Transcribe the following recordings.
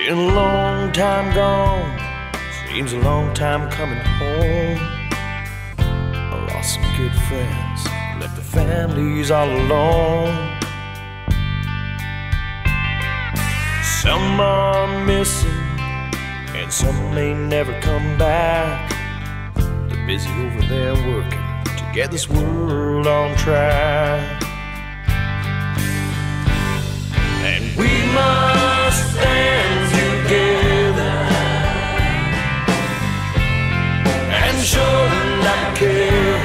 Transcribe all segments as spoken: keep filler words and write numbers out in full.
Been a long time gone, seems a long time coming home. I lost some good friends, left the families all alone. Some are missing, and some may never come back. They're busy over there working to get this world on track. And we must stand together and show them that care.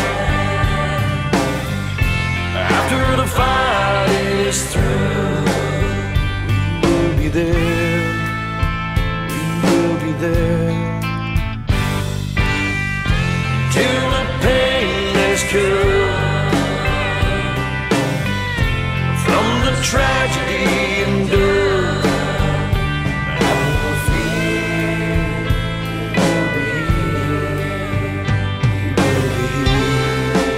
After the fight is through, we will be there, we will be there, till the pain is cured from the tragedy endured. Have no fear, we'll be here, we'll be here.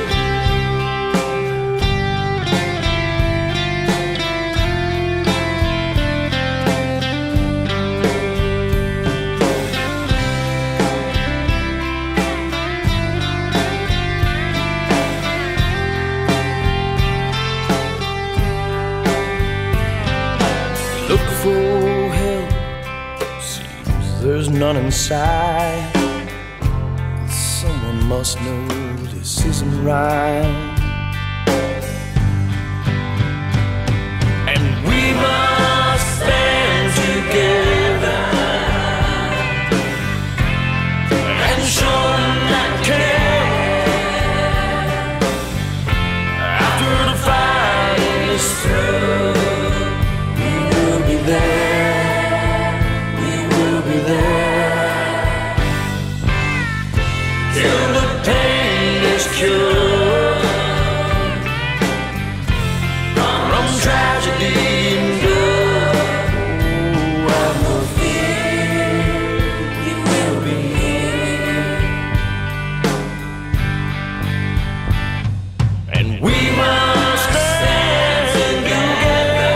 Look for help, seems there's none inside. Someone must know this isn't right. And we must stand together and show them that care. After the fight is through, there, we will be there, till the pain is cured from tragedy endured. Oh, have no fear, we will be here, and we must stand together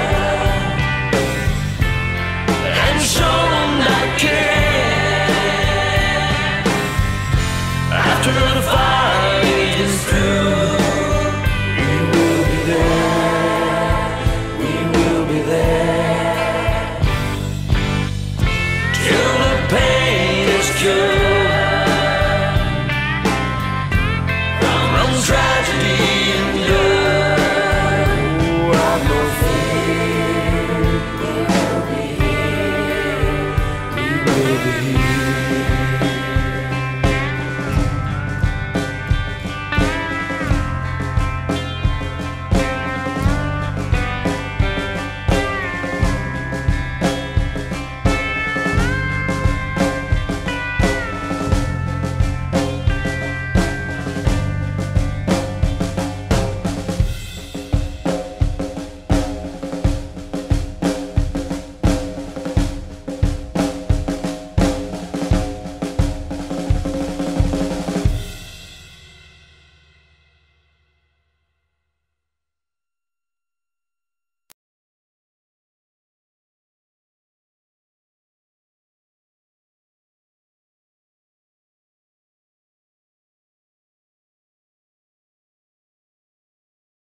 and show them that care. After the fight is through, we will be there, we will be there, till the pain is cured from tragedy endured. Oh, have no fear, we will be here, we will be here.